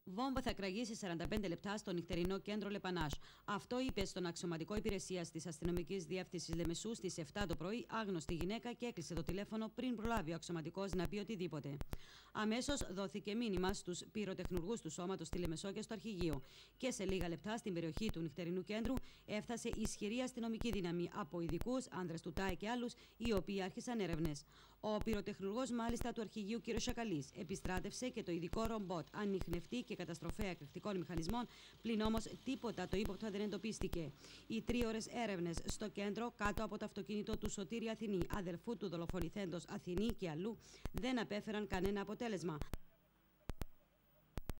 Βόμβα θα κραγίσει 45 λεπτά στο νυχτερινό κέντρο Λεπανάζ. Αυτό είπε στον αξιωματικό υπηρεσία τη αστυνομική διεύθυνση Λεμεσού στι 7 το πρωί άγνωστη γυναίκα και έκλεισε το τηλέφωνο πριν προλάβει ο αξιωματικό να πει οτιδήποτε. Αμέσως δόθηκε μήνυμα στους πυροτεχνουργούς του σώματος στη Λεμεσό και στο αρχηγείο. Και σε λίγα λεπτά στην περιοχή του νυχτερινού κέντρου έφτασε ισχυρή αστυνομική δύναμη από ειδικούς, άνδρες του ΤΑΕ και άλλους, οι οποίοι άρχισαν έρευνες. Ο πυροτεχνουργός μάλιστα του αρχηγείου κ. Σακαλής επιστράτευσε και το ειδικό ρομπότ ανιχνευτή και καταστροφέα εκρηκτικών μηχανισμών, πλην όμως τίποτα το ύποπτο δεν εντοπίστηκε. Οι 3 ώρες έρευνες στο κέντρο, κάτω από το αυτοκίνητο του Σωτήρη Αθηνή, αδελφού του δολοφονηθέντος Αθηνή και αλλού, δεν απέφεραν κανένα αποτέλεσμα.